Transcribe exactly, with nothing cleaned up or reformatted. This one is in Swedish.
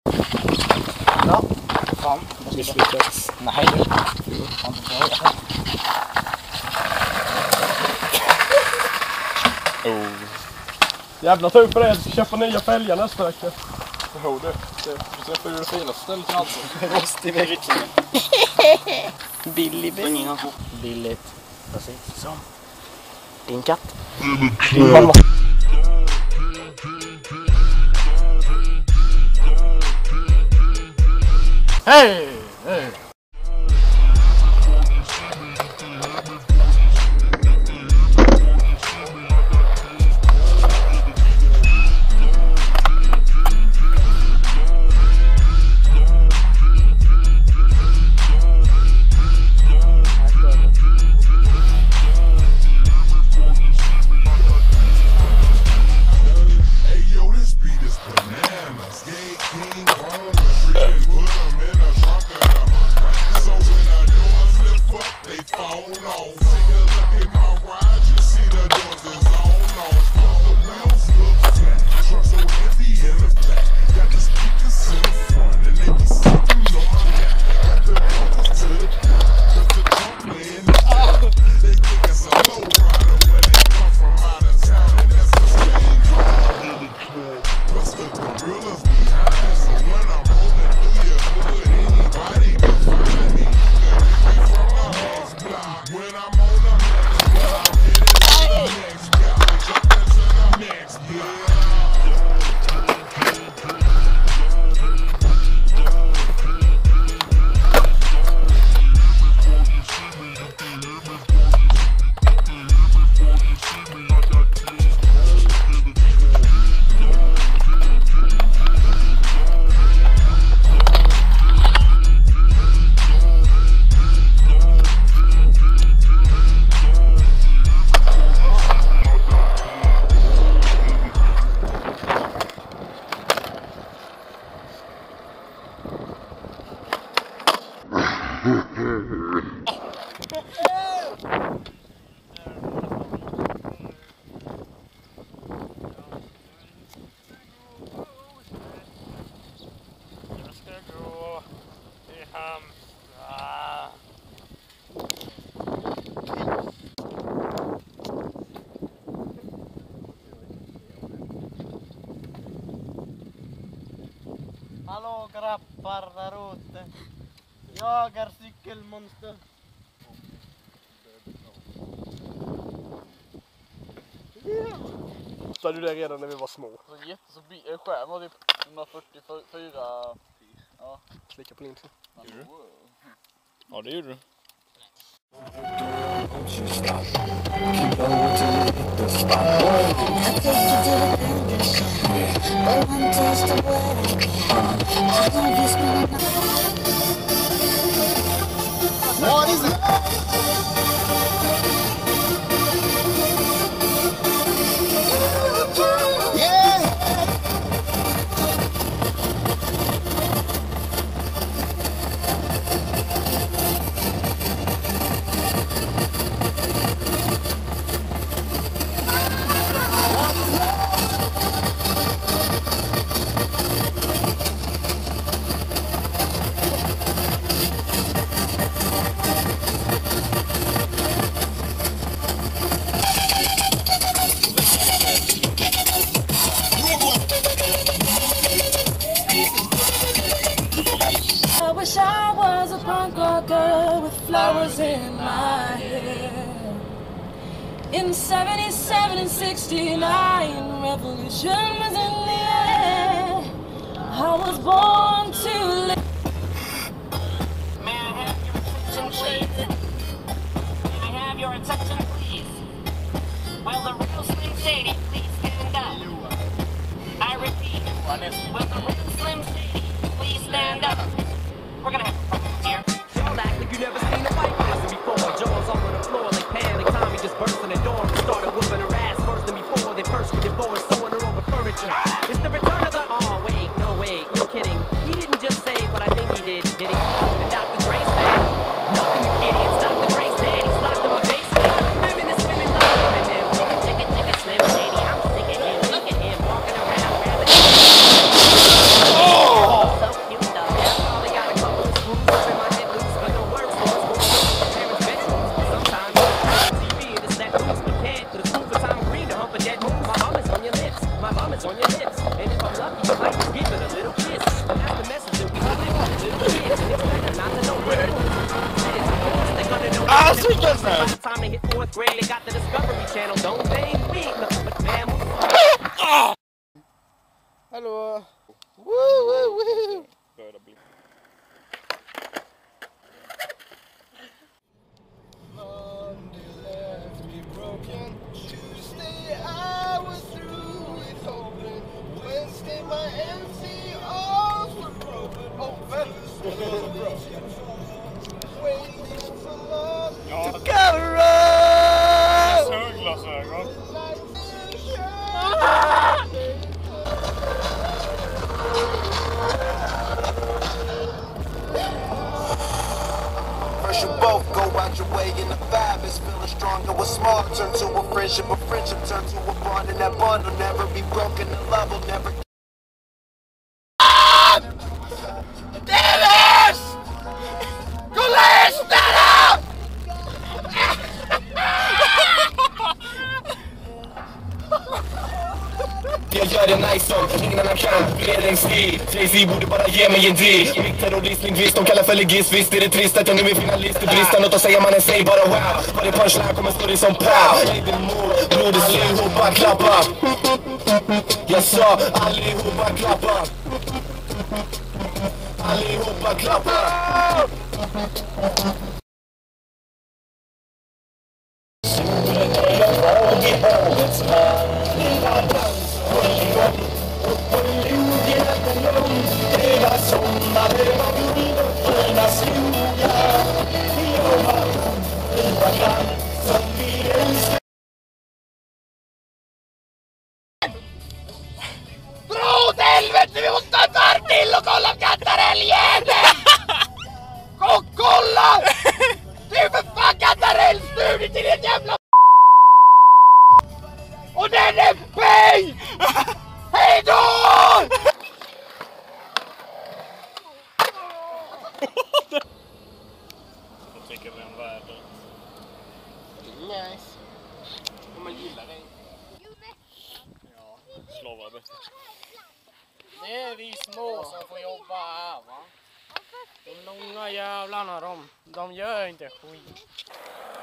Ja, fan. Misslyckats. Nej du. Fan, det var jag. Oh. Jävla tur för det, jag ska köpa nya fälgar nästa vecka. Jo du, du ser för det finaste stället i allt. Rost i veckan. Billig bil. Billigt. Precis som din katt. Mm. Hej! Hej! Hallå grabbar där ute. Jag är cykelmonster. Sa du det redan när vi var små? Så jätte så bi- skärm var typ etthundrafyrtiofyra. Ja. Klicka på linsen. Gjorde du? Ja, det gjorde du. What is it? I wish I was a punk rocker with flowers in my hair. In seventy-seven and sixty-nine, revolution was in the air. I was born to live. May I have your attention, please? May I have your attention, please? Will the real Slim Shady please stand up? I repeat, will the real Slim Shady please stand up? We're gonna have a problem here. Don't act like you never seen a fight like this before. Jaws all on the floor like panic. Tommy just burst in the door and started whooping her ass first than before. They first were divorced, sewing her over furniture. It's the return of the. Oh wait, no wait, you're kidding. time to hit fourth grade, they got the Discovery Channel. Don't blame me, nothing but damn. Hallå! Woo, woo, woo. Tuesday I was through with hoping. Wednesday my M C Os were broken. Oh, waiting for love to cover up. Solglasögon. First you both go out your way and the vibe is feeling stronger. What's small turn to a friendship, a friendship turn to a bond, and that bond will never be broken. The love will never. Dennis! Kolla hästarna! Jag gör det nice som ingen annan kan. Bred en stil, Jay-Z borde bara ge mig en deal. Mitt terroristlingvist, de kallar för legist. Visst är det trist att jag nu är finalist. Bristar något att säga, mannen säg bara wow. Varje punchline kommer stå dig som pow. Baby move, blodet allihopa klappa. Jag sa allihopa klappa. Allihopa klappa. Dra åt helvete, vi måste ta ett varv till och kolla kantarellgen! Och kolla! Det är för fan kantarellstudie till en jävla och den är fej! Hej då! Jag tycker vi är en värld. Nice. Om man gillar det. Ja, slavar bäst. Det är vi små som får jobba här, va? De långa jävlarna, de, de gör inte skit.